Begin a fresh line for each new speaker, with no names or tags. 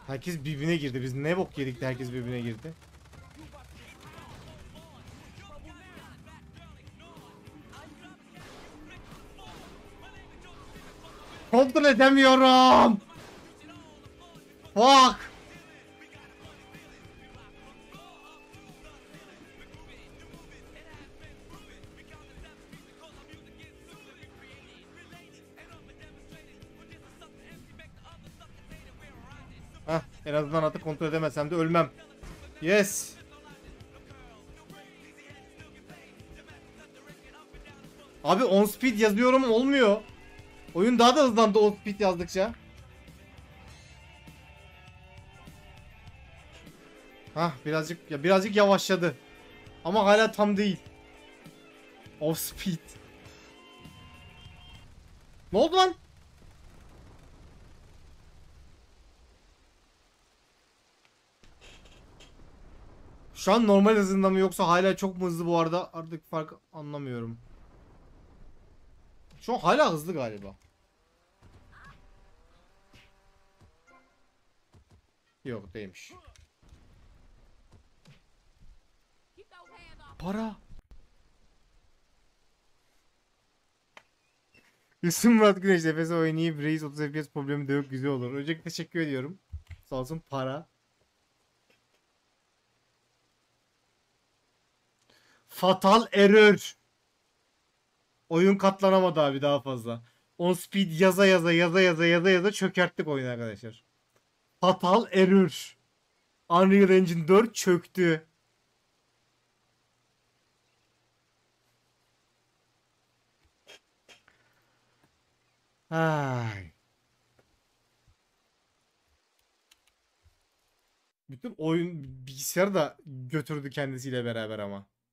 Herkes birbirine girdi. Biz ne bok yedik de herkes birbirine girdi. Kontrol edemiyorum. Fuck. Hah, en azından atı kontrol edemesem de ölmem. Yes. Abi on speed yazıyorum olmuyor. Oyun daha da hızlandı on speed yazdıkça. Hah, birazcık yavaşladı. Ama hala tam değil. Off speed. Ne oldu lan? Şu an normal hızında mı yoksa hala çok mu hızlı bu arada? Artık fark anlamıyorum. Şu an hala hızlı galiba. Yok, değilmiş. Para. Yusuf Murat Güneş nefes oynayıp reis 30 FPS problemi de yok, güzel olur. Öncelikle teşekkür ediyorum. Sağ olsun para. Fatal error. Oyun katlanamadı abi daha fazla. On speed yaza yaza çökerttik oyunu arkadaşlar. Fatal error. Unreal Engine 4 çöktü. Ay. Bütün oyun bilgisayarı da götürdü kendisiyle beraber ama.